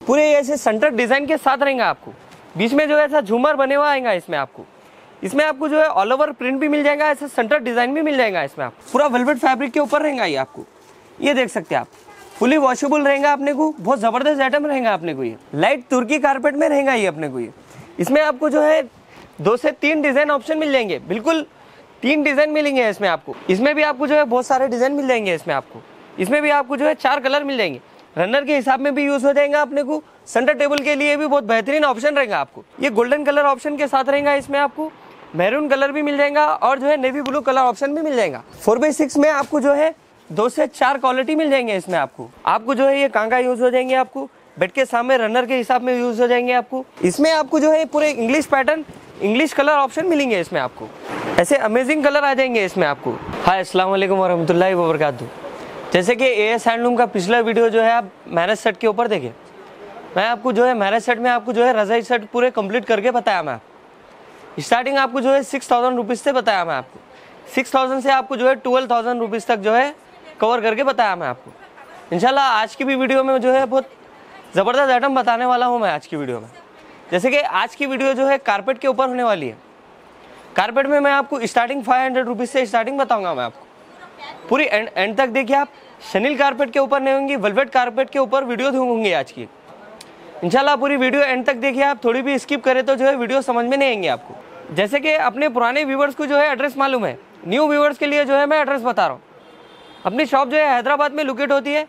पूरे ऐसे centre design के साथ रहेगा आपको। बीच में जो है ऐसा झूमर बने हुआ आएगा इसमें आपको। इसमें आपको जो है ऑल ओवर प्रिंट भी मिल जाएगा, ऐसा सेंटर डिजाइन भी मिल जाएगा इसमें आपको। पूरा वेलवेट फैब्रिक के ऊपर रहेगा ये आपको। ये देख सकते हैं आप, फुली वॉशेबल रहेगा अपने को। बहुत जबरदस्त आइटम रहेगा अपने को। ये लाइट तुर्की कारपेट में रहेगा ये अपने को। ये इसमें आपको जो है 2 से 3 डिजाइन ऑप्शन मिल जाएंगे, बिल्कुल 3 डिजाइन मिलेंगे इसमें आपको। इसमें भी आपको जो है बहुत सारे डिजाइन मिल जाएंगे इसमें आपको। इसमें भी आपको जो है 4 कलर मिल जाएंगे। रनर के हिसाब में भी यूज हो जाएगा अपने को। सेंटर टेबल के लिए भी बहुत बेहतरीन ऑप्शन रहेगा आपको। ये गोल्डन कलर ऑप्शन के साथ रहेगा। इसमें आपको मैरून कलर भी मिल जाएगा और जो है नेवी ब्लू कलर ऑप्शन भी मिल जाएगा। 4x6 में आपको जो है 2 से 4 क्वालिटी मिल जाएंगे इसमें आपको जो है ये कांगा यूज हो जाएंगे आपको। बेड के सामने रनर के हिसाब में यूज हो जाएंगे आपको। इसमें आपको जो है पूरे English pattern, English colour option मिलेंगे इसमें आपको। ऐसे अमेजिंग कलर आ जाएंगे इसमें आपको। हाय, अस्सलाम वालेकुम वरहमतुल्लाहि वबरकातुहू। जैसे कि एएस हैंडलूम का पिछला वीडियो जो है आप मैरिज सेट के ऊपर देखें, मैं आपको जो है मैरिज सेट में आपको जो है रजाई सेट पूरे कंप्लीट करके बताया। मैं स्टार्टिंग आपको जो है 6000 रुपीज़ से बताया। मैं आपको 6000 से आपको जो है 12,000 रुपीज़ तक जो है कवर करके बताया मैं आपको। इंशाल्लाह आज की भी वीडियो में जो है बहुत ज़बरदस्त आइटम बताने वाला हूँ मैं आज की वीडियो में। जैसे कि आज की वीडियो जो है कारपेट के ऊपर होने वाली है। कारपेट में मैं आपको स्टार्टिंग 500 रुपीज़ से स्टार्टिंग बताऊँगा मैं आपको। पूरी एंड तक देखिए आप। शनील कारपेट के ऊपर नहीं होंगी, वेलवेट कारपेट के ऊपर वीडियो होंगी आज की। इंशाल्लाह पूरी वीडियो एंड तक देखिए आप। थोड़ी भी स्किप करें तो जो है वीडियो समझ में नहीं आएंगे आपको। जैसे कि अपने पुराने व्यूवर्स को जो है एड्रेस मालूम है, न्यू व्यूवर्स के लिए जो है मैं एड्रेस बता रहा हूँ। अपनी शॉप जो है हैदराबाद में लोकेट होती है,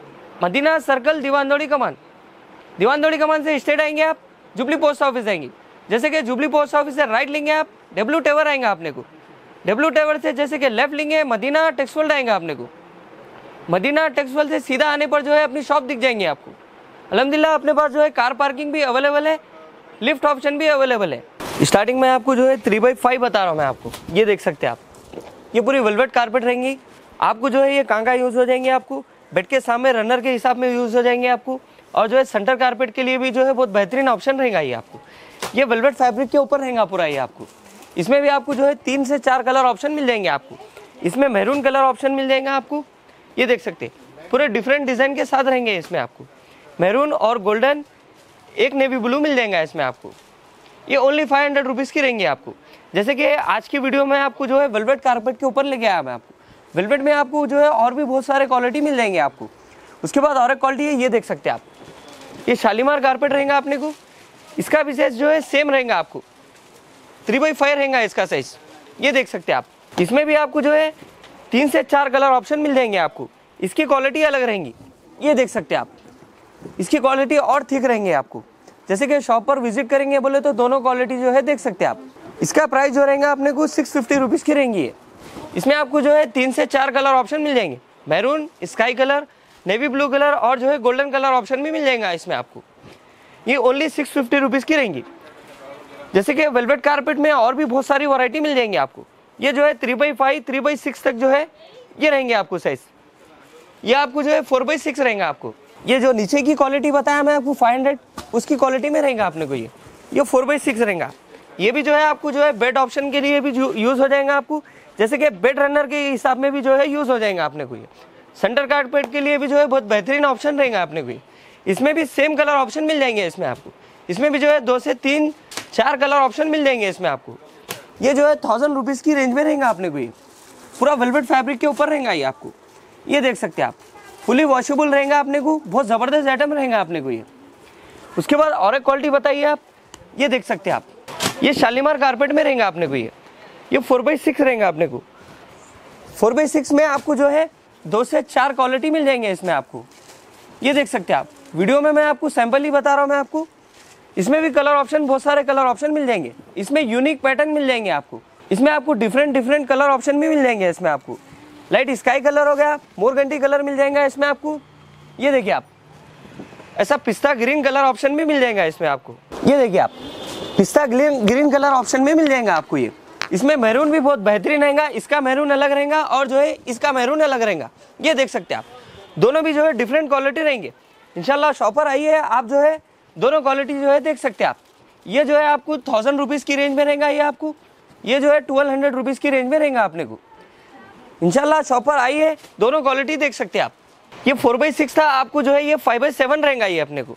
मदीना सर्कल, दीवानदौड़ी कमान। दीवानदौड़ी कमान से स्ट्रेट आएंगे आप, जुबली पोस्ट ऑफिस आएंगे। जैसे कि जुबली पोस्ट ऑफिस से राइट लेंगे आप, डब्ल्यू टावर आएंगे अपने को। डब्ल्यू टावर से जैसे कि लेफ्ट लेंगे, मदीना टेक्सवर्ल्ड आएंगे अपने को। मदीना टेक्सवर्ल्ड से सीधा आने पर जो है अपनी शॉप दिख जाएंगे आपको। अल्हम्दुलिल्लाह अपने पास जो है कार पार्किंग भी अवेलेबल है, लिफ्ट ऑप्शन भी अवेलेबल है। स्टार्टिंग में आपको जो है 3x5 बता रहा हूँ मैं आपको। ये देख सकते हैं आप, ये पूरी वेलवेट कारपेट रहेंगी आपको। जो है ये कांगा यूज हो जाएंगे आपको। बेड के सामने रनर के हिसाब में यूज हो जाएंगे आपको। और जो है सेंटर कारपेट के लिए भी जो है बहुत बेहतरीन ऑप्शन रहेगा ये आपको। ये वेलवेट फैब्रिक के ऊपर रहेगा पूरा ये आपको। इसमें भी आपको जो है 3 से 4 कलर ऑप्शन मिल जाएंगे आपको। इसमें मैरून कलर ऑप्शन मिल जाएगा आपको। ये देख सकते हैं पूरे डिफरेंट डिजाइन के साथ रहेंगे इसमें आपको। मैरून और गोल्डन, एक नेवी ब्लू मिल जाएगा इसमें आपको। ये ओनली 500 रुपीज़ की रहेंगे आपको। जैसे कि आज की वीडियो में आपको जो है वेलवेट कारपेट के ऊपर लेके आया मैं आपको। वेलवेट में आपको जो है और भी बहुत सारे क्वालिटी मिल जाएंगे आपको। उसके बाद और एक क्वालिटी है, ये देख सकते हैं आप, ये शालीमार कारपेट रहेगा अपने को। इसका भी साइज जो है सेम रहेगा आपको, 3x5 रहेगा इसका साइज। ये देख सकते हैं आप। इसमें भी आपको जो है 3 से 4 कलर ऑप्शन मिल जाएंगे आपको। इसकी क्वालिटी अलग रहेंगी। ये देख सकते हैं आप, इसकी क्वालिटी और थिक रहेंगे आपको। जैसे कि शॉप पर विजिट करेंगे बोले तो दोनों क्वालिटी जो है देख सकते हैं आप। इसका प्राइस जो रहेगा अपने को 650 रुपीज़ की रहेंगी। इसमें आपको जो है 3 से 4 कलर ऑप्शन मिल जाएंगे। Maroon, sky colour, navy blue colour और जो है गोल्डन कलर ऑप्शन भी मिल जाएगा इसमें आपको। ये ओनली 650 रुपीज़ की रहेंगी। जैसे कि वेलवेट कारपेट में और भी बहुत सारी वैरायटी मिल जाएंगी आपको। ये जो है 3x5, 3x6 तक जो है ये रहेंगे आपको साइज। ये आपको जो है 4x6 रहेगा आपको। ये जो नीचे की क्वालिटी बताया मैं आपको 500, उसकी क्वालिटी में रहेगा अपने को। ये 4x6 रहेगा। ये भी जो है आपको जो है बेड ऑप्शन के लिए भी यूज़ हो जाएगा आपको। जैसे कि बेड रनर के हिसाब में भी जो है यूज़ हो जाएगा अपने को। ये सेंटर कारपेट के लिए भी जो है बहुत बेहतरीन ऑप्शन रहेगा अपने को। इसमें भी सेम कलर ऑप्शन मिल जाएंगे इसमें आपको। इसमें भी जो है 2 से 3, 4 कलर ऑप्शन मिल जाएंगे इसमें आपको। ये जो है 1000 रुपीज़ की रेंज में रहेगा अपने को। ये पूरा वेलवेट फैब्रिक के ऊपर रहेगा ये आपको। ये देख सकते हैं आप, फुली वॉशेबल रहेगा अपने को। बहुत ज़बरदस्त आइटम रहेगा अपने को ये। उसके बाद और एक क्वालिटी बताइए आप। ये देख सकते हैं आप, ये शालीमार कारपेट में रहेगा अपने को। ये 4x6 रहेगा अपने को। 4x6 में आपको जो है 2 से 4 क्वालिटी मिल जाएंगे इसमें आपको। ये देख सकते हैं आप। वीडियो में मैं आपको सैंपल ही बता रहा हूँ मैं आपको। इसमें भी कलर ऑप्शन, बहुत सारे कलर ऑप्शन मिल जाएंगे। इसमें यूनिक पैटर्न मिल जाएंगे आपको। इसमें आपको डिफरेंट कलर ऑप्शन भी मिल जाएंगे इसमें आपको। लाइट स्काई कलर हो गया, मोरगंटी कलर मिल जाएगा इसमें आपको। ये देखिए आप, ऐसा पिस्ता ग्रीन कलर ऑप्शन भी मिल जाएगा इसमें आपको। ये देखिए आप, पिस्ता ग्रीन कलर ऑप्शन में मिल जाएगा आपको। ये इसमें मैरून भी बहुत बेहतरीन रहेगा। इसका मैरून अलग रहेगा और जो है इसका मैरून अलग रहेगा। ये देख सकते हैं आप, दोनों भी जो है डिफरेंट क्वालिटी रहेंगे। इंशाल्लाह शॉपर आइए आप, जो है दोनों क्वालिटी जो है देख सकते हैं आप। ये जो है आपको 1000 रुपीज़ की रेंज में रहेगा ये आपको। ये जो है 1200 रुपीज़ की रेंज में रहेगा अपने को। इंशाल्लाह शॉपर आइए, दोनों क्वालिटी देख सकते हैं आप। ये 4x6 था, आपको जो है ये 5x7 रहेगा ये अपने को।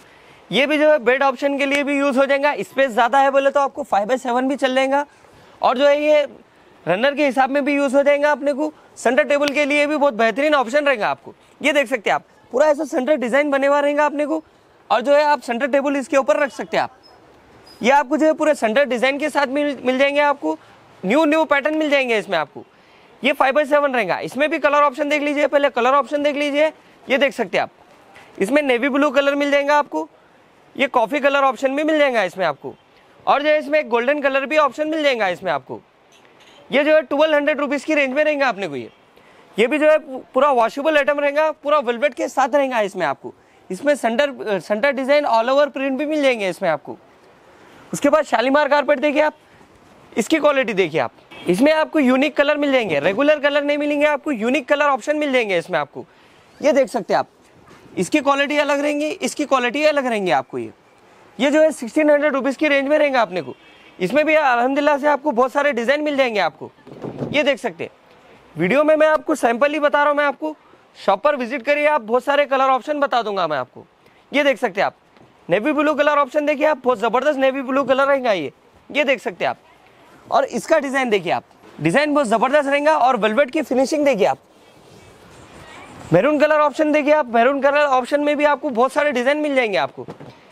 ये भी जो है बेड ऑप्शन के लिए भी यूज हो जाएगा। स्पेस ज्यादा है बोले तो आपको 5x7 भी चल जाएगा, और जो है ये रनर के हिसाब में भी यूज हो जाएगा अपने को। सेंटर टेबल के लिए भी बहुत बेहतरीन ऑप्शन रहेगा आपको। ये देख सकते हैं आप, पूरा ऐसा सेंटर डिजाइन बने हुआ रहेगा अपने को, और जो है आप सेंटर टेबल इसके ऊपर रख सकते हैं आप। ये आपको जो है पूरे सेंटर डिजाइन के साथ मिल जाएंगे आपको। न्यू पैटर्न मिल जाएंगे इसमें आपको। ये 5x7 रहेगा। इसमें भी कलर ऑप्शन देख लीजिए, पहले कलर ऑप्शन देख लीजिए। ये देख सकते हैं आप, इसमें नेवी ब्लू कलर मिल जाएगा आपको, ये कॉफी कलर ऑप्शन भी मिल जाएगा इसमें आपको, और जो है इसमें गोल्डन कलर भी ऑप्शन मिल जाएगा इसमें आपको। ये जो है 1200 रुपीज़ की रेंज में रहेगा अपने को। ये भी जो है पूरा वॉशेबल आइटम रहेगा, पूरा वेलवेट के साथ रहेगा इसमें आपको। इसमें centre design all over print भी मिल जाएंगे इसमें आपको। उसके बाद शालीमार कारपेट देखिए आप, इसकी क्वालिटी देखिए आप। इसमें आपको यूनिक कलर मिल जाएंगे, रेगुलर कलर नहीं मिलेंगे आपको, यूनिक कलर ऑप्शन मिल जाएंगे इसमें आपको। ये देख सकते हैं आप, इसकी क्वालिटी अलग रहेंगी, इसकी क्वालिटी अलग रहेंगी आपको। ये जो है 1600 रुपीज़ की रेंज में रहेगा अपने को। इसमें भी अल्हम्दुलिल्लाह से आपको बहुत सारे डिज़ाइन मिल जाएंगे आपको। ये देख सकते हैं, वीडियो में मैं आपको सैंपल ही बता रहा हूँ मैं आपको। शॉप पर विजिट करिए आप, बहुत सारे कलर ऑप्शन बता दूंगा मैं आपको। ये देख सकते हैं आप, नेवी ब्लू कलर ऑप्शन देखिए आप, बहुत ज़बरदस्त नेवी ब्लू कलर रहेगा ये देख सकते हैं आप। और इसका डिज़ाइन देखिए आप, डिज़ाइन बहुत ज़बरदस्त रहेगा, और वेलवेट की फिनिशिंग देखिए आप। मैरून कलर ऑप्शन देखिए आप, मैरून कलर ऑप्शन में भी आपको बहुत सारे डिज़ाइन मिल जाएंगे आपको,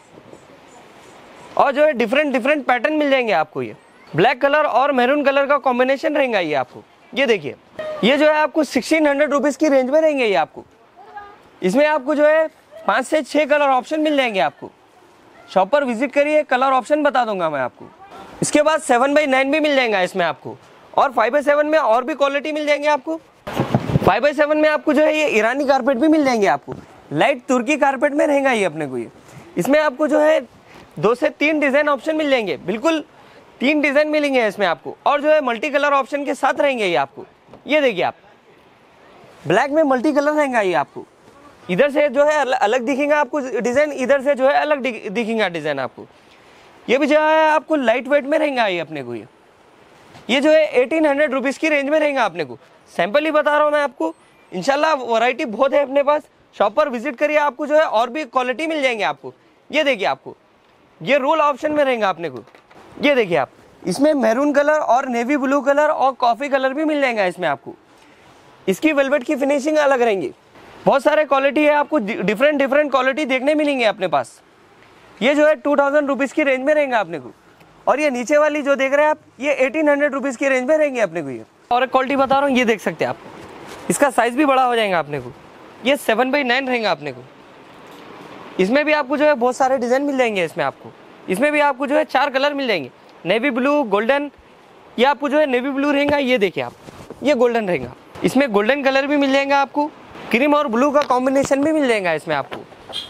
और जो है डिफरेंट पैटर्न मिल जाएंगे आपको। ये ब्लैक कलर और मैरून कलर का कॉम्बिनेशन रहेगा ये आपको। ये देखिए, ये जो है आपको 1600 रुपीज़ की रेंज में रहेंगे ये आपको। इसमें आपको जो है 5 से 6 कलर ऑप्शन मिल जाएंगे आपको। शॉप पर विजिट करिए, कलर ऑप्शन बता दूंगा मैं आपको। इसके बाद 7x9 भी मिल जाएगा इसमें आपको, और 5x7 में और भी क्वालिटी मिल जाएंगे आपको। 5x7 में आपको जो है ये ईरानी कारपेट भी मिल जाएंगे आपको, लाइट तुर्की कारपेट में रहेगा ये अपने को। ये इसमें आपको जो है 2 से 3 डिजाइन ऑप्शन मिल जाएंगे, बिल्कुल 3 डिजाइन मिलेंगे इसमें आपको, और जो है मल्टी कलर ऑप्शन के साथ रहेंगे ये आपको। ये देखिए आप, ब्लैक में मल्टी कलर रहेगा ये आपको। इधर से जो है अलग दिखेगा आपको डिजाइन, इधर से जो है अलग दिखेगा डिजाइन आपको। ये भी जो है आपको लाइट वेट में रहेगा ये अपने को। ये जो है 1800 रुपीज़ की रेंज में रहेगा अपने को। सैंपल ही बता रहा हूँ मैं आपको, इंशाल्लाह वैरायटी बहुत है अपने पास। शॉप पर विजिट करिए, आपको जो है और भी क्वालिटी मिल जाएंगे आपको। ये देखिए आपको, ये रोल ऑप्शन में रहेगा अपने को। ये देखिए आप, इसमें मैरून कलर और नेवी ब्लू कलर और कॉफी कलर भी मिल जाएगा इसमें आपको। इसकी वेलवेट की फिनिशिंग अलग रहेंगी, बहुत सारे क्वालिटी है आपको, डिफरेंट क्वालिटी देखने मिलेंगे अपने पास। ये जो है 2000 रुपीज़ की रेंज में रहेगा अपने को, और ये नीचे वाली जो देख रहे हैं आप, ये 1800 रुपीज़ की रेंज में रहेंगे अपने को। ये और एक क्वालिटी बता रहा हूँ, ये देख सकते हैं आप, इसका साइज भी बड़ा हो जाएगा अपने को। ये 7x9 रहेगा अपने को। इसमें भी आपको जो है बहुत सारे डिज़ाइन मिल जाएंगे इसमें आपको। इसमें भी आपको जो है 4 कलर मिल जाएंगे, नेवी ब्लू, गोल्डन। ये आपको जो है नेवी ब्लू रहेगा, ये देखिए आप, ये गोल्डन रहेगा। इसमें गोल्डन कलर भी मिल जाएगा आपको, क्रीम और ब्लू का कॉम्बिनेशन भी मिल जाएगा इसमें आपको।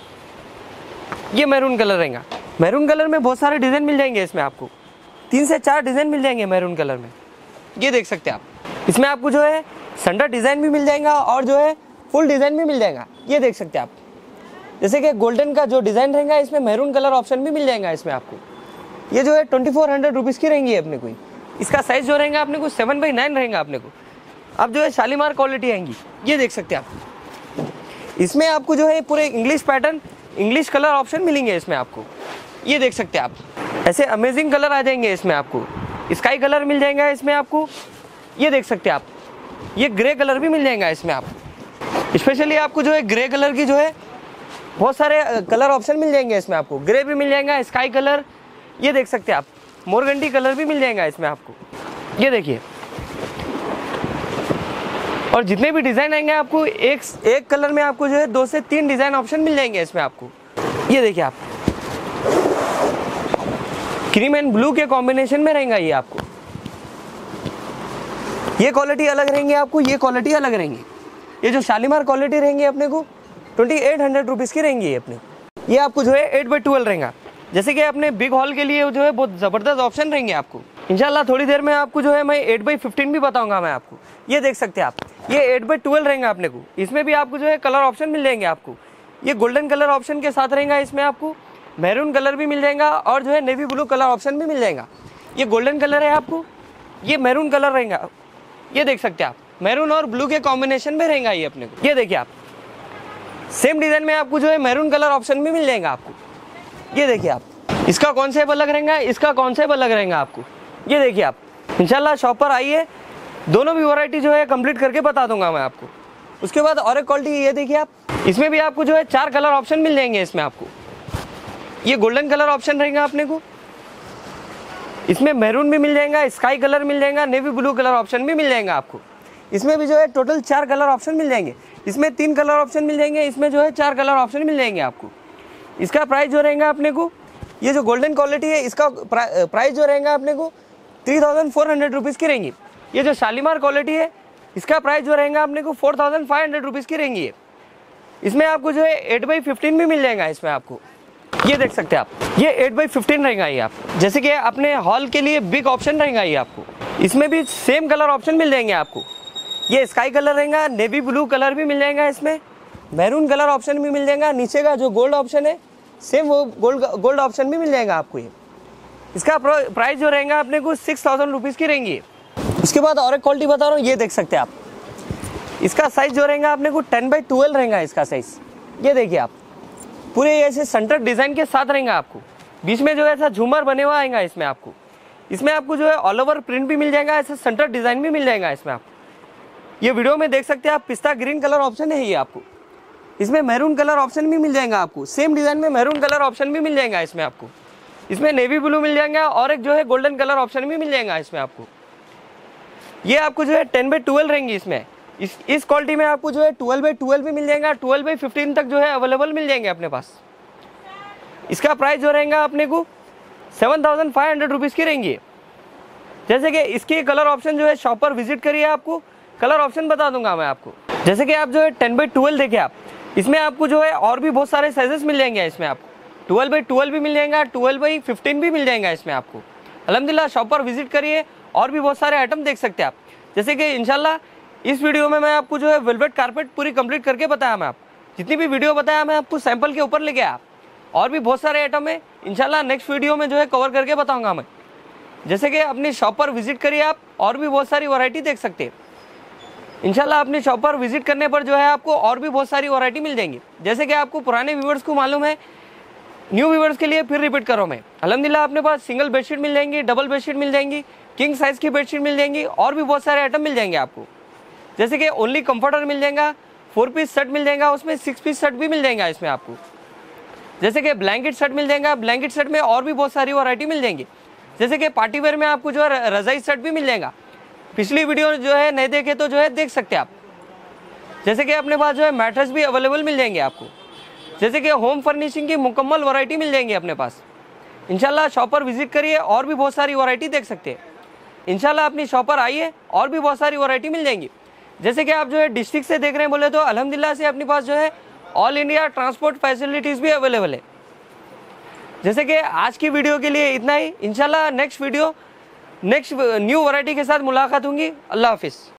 ये मैरून कलर रहेगा, मैरून कलर में बहुत सारे डिज़ाइन मिल जाएंगे इसमें आपको, 3 से 4 डिज़ाइन मिल जाएंगे मैरून कलर में। ये देख सकते हैं आप, इसमें आपको जो है सेंटर डिज़ाइन भी मिल जाएगा, और जो है फुल डिज़ाइन भी मिल जाएगा। ये देख सकते हैं आप, जैसे कि गोल्डन का जो डिज़ाइन रहेगा, इसमें मैरून कलर ऑप्शन भी मिल जाएगा इसमें आपको। ये जो है 2400 रुपीज़ की रहेंगी अपने को। इसका साइज जो रहेगा अपने को 7x9 रहेगा अपने को। अब जो है शालीमार क्वालिटी आएंगी, ये देख सकते हैं आप। इसमें आपको जो है पूरे English pattern, English colour option मिलेंगे इसमें आपको। ये देख सकते हैं आप, ऐसे अमेजिंग कलर आ जाएंगे इसमें आपको। स्काई कलर मिल जाएगा इसमें आपको। ये देख सकते हैं आप, ये ग्रे कलर भी मिल जाएगा इसमें आपको। स्पेशली आपको जो है ग्रे कलर की जो है बहुत सारे कलर ऑप्शन मिल जाएंगे इसमें आपको। ग्रे भी मिल जाएगा, स्काई कलर, ये देख सकते हैं आप, मोरगंडी कलर भी मिल जाएगा इसमें आपको। ये देखिए, और जितने भी डिज़ाइन आएंगे आपको एक कलर में आपको जो है 2 से 3 डिज़ाइन ऑप्शन मिल जाएंगे इसमें आपको। ये देखिए आप, क्रीम एंड ब्लू के कॉम्बिनेशन में रहेगा ये आपको। ये क्वालिटी अलग रहेंगी आपको, ये क्वालिटी अलग रहेंगी। ये जो शालीमार क्वालिटी रहेंगी अपने को 2800 रुपीज़ की रहेंगी अपने। ये आपको जो है 8x12 रहेगा, जैसे कि अपने बिग हॉल के लिए जो है बहुत ज़बरदस्त ऑप्शन रहेंगे आपको। इंशाल्लाह थोड़ी देर में आपको जो है मैं 8x15 भी बताऊंगा मैं आपको। ये देख सकते हैं आप, ये 8x12 रहेगा अपने को। इसमें भी आपको जो है कलर ऑप्शन मिल जाएंगे आपको। ये गोल्डन कलर ऑप्शन के साथ रहेगा, इसमें आपको मैरून कलर भी मिल जाएगा, और जो है नेवी ब्लू कलर ऑप्शन भी मिल जाएगा। ये गोल्डन कलर है आपको, ये मैरून कलर रहेगा। ये देख सकते हैं आप, मैरून और ब्लू के कॉम्बिनेशन में रहेगा ये अपने को। ये देखिए आप, सेम डिज़ाइन में आपको जो है मैरून कलर ऑप्शन भी मिल जाएगा आपको। ये देखिए आप, इसका कॉन्सेप्ट अलग रहेगा, इसका कॉन्सेप्ट अलग रहेगा आपको। ये देखिए आप, इंशाल्लाह शॉप पर आइए, दोनों भी वैरायटी जो है कंप्लीट करके बता दूंगा मैं आपको। उसके बाद और एक क्वालिटी ये देखिए आप, इसमें भी आपको जो है 4 कलर ऑप्शन मिल जाएंगे इसमें आपको। ये गोल्डन कलर ऑप्शन रहेगा अपने को, इसमें मैरून भी मिल जाएगा, स्काई कलर मिल जाएगा, नेवी ब्लू कलर ऑप्शन भी मिल जाएगा आपको। इसमें भी जो है टोटल 4 कलर ऑप्शन मिल जाएंगे, इसमें 3 कलर ऑप्शन मिल जाएंगे, इसमें जो है 4 कलर ऑप्शन मिल जाएंगे आपको। इसका प्राइस जो रहेगा अपने को, ये जो गोल्डन क्वालिटी है इसका प्राइस जो रहेगा अपने को 3400 रुपीज़ की रहेंगी। ये जो शालीमार क्वालिटी है इसका प्राइस जो रहेगा अपने को 4500 रुपीज़ की रहेंगी। इसमें आपको जो है 8x15 भी मिल जाएगा इसमें आपको। ये देख सकते हैं आप, ये 8x15 रहेगा ये आप, जैसे कि अपने हॉल के लिए बिग ऑप्शन रहेगा ये आपको। इसमें भी सेम कलर ऑप्शन मिल जाएंगे आपको, ये स्काई कलर रहेगा, नेवी ब्लू कलर भी मिल जाएगा, इसमें मैरून कलर ऑप्शन भी मिल जाएगा, नीचे का जो गोल्ड ऑप्शन है सेम वो गोल्ड ऑप्शन भी मिल जाएगा आपको। ये इसका प्राइस जो रहेगा अपने को 6000 रुपीज़ की रहेंगी। उसके बाद और एक क्वालिटी बता रहा हूँ, ये देख सकते हैं आप, इसका साइज जो रहेगा अपने को 10x12 रहेगा इसका साइज। ये देखिए आप, पूरे ऐसे सेंटर डिज़ाइन के साथ रहेगा आपको, बीच में जो है ऐसा झूमर बने हुआ आएगा इसमें आपको। इसमें आपको जो है ऑल ओवर प्रिंट भी मिल जाएगा, ऐसा सेंटर डिज़ाइन भी मिल जाएगा इसमें आपको। ये वीडियो में देख सकते हैं आप, पिस्ता ग्रीन कलर ऑप्शन है ये आपको। इसमें मैरून कलर ऑप्शन भी मिल जाएगा आपको, सेम डिज़ाइन में मैरून कलर ऑप्शन भी मिल जाएगा इसमें आपको। इसमें नेवी ब्लू मिल जाएगा और एक जो है गोल्डन कलर ऑप्शन भी मिल जाएगा इसमें आपको। ये आपको जो है 10x12 रहेंगी इसमें। इस क्वालिटी में आपको जो है 12x12 भी मिल जाएगा, 12x15 तक जो है अवेलेबल मिल जाएंगे अपने पास। इसका प्राइस जो रहेगा अपने को 7500 रुपीज़ की रहेंगी। जैसे कि इसके कलर ऑप्शन जो है शॉप पर विजिट करिए, आपको कलर ऑप्शन बता दूंगा मैं आपको। जैसे कि आप जो है 10x12 देखिए आप, इसमें आपको जो है और भी बहुत सारे साइजेस मिल जाएंगे इसमें आपको। 12x12 भी मिल जाएगा, 12x15 भी मिल जाएगा इसमें आपको। अल्हम्दुलिल्लाह शॉप पर विजिट करिए, और भी बहुत सारे आइटम देख सकते हैं आप। जैसे कि इंशाल्लाह इस वीडियो में मैं आपको जो है वेलवेट कारपेट पूरी कंप्लीट करके बताया मैं आपको, जितनी भी वीडियो बताया मैं आपको सैंपल के ऊपर लेके आया। और भी बहुत सारे आइटम है, इंशाल्लाह नेक्स्ट वीडियो में जो है कवर करके बताऊंगा मैं। जैसे कि अपनी शॉप पर विजिट करिए आप, और भी बहुत सारी वैरायटी देख सकते हैं। इंशाल्लाह अपनी शॉप पर विजिट करने पर जो है आपको और भी बहुत सारी वैरायटी मिल जाएंगी। जैसे कि आपको पुराने व्यूवर्स को मालूम है, न्यू व्यूवर्स के लिए फिर रिपीट करो मैं, अल्हम्दुलिल्लाह अपने पास सिंगल बेडशीट मिल जाएंगी, डबल बेडशीट मिल जाएंगी, किंग साइज की बेडशीट मिल जाएंगी, और भी बहुत सारे आइटम मिल जाएंगे आपको। जैसे कि ओनली कंफर्टर मिल जाएगा, 4 पीस सेट मिल जाएगा, उसमें 6 पीस सेट भी मिल जाएगा इसमें आपको। जैसे कि ब्लैंकेट सेट मिल जाएगा, ब्लैंकेट सेट में और भी बहुत सारी वैरायटी मिल जाएंगी। जैसे कि पार्टी वेयर में आपको जो है रजाई सेट भी मिल जाएगा। पिछली वीडियो जो है नहीं देखे तो जो है देख सकते हैं आप। जैसे कि अपने पास जो है मैट्रेस भी अवेलेबल मिल जाएंगे आपको। जैसे कि होम फर्निशिंग की मुकम्मल वैरायटी मिल जाएंगी अपने पास। इंशाल्लाह शॉप पर विजिट करिए, और भी बहुत सारी वैरायटी देख सकते हैं। इंशाल्लाह अपनी शॉप पर आइए, और भी बहुत सारी वैरायटी मिल जाएंगी। जैसे कि आप जो है डिस्ट्रिक्ट से देख रहे हैं बोले तो अल्हम्दुलिल्लाह से अपने पास जो है ऑल इंडिया ट्रांसपोर्ट फैसिलिटीज़ भी अवेलेबल है। जैसे कि आज की वीडियो के लिए इतना ही। इंशाल्लाह नेक्स्ट न्यू वैरायटी के साथ मुलाकात होंगी। अल्लाह हाफिज़।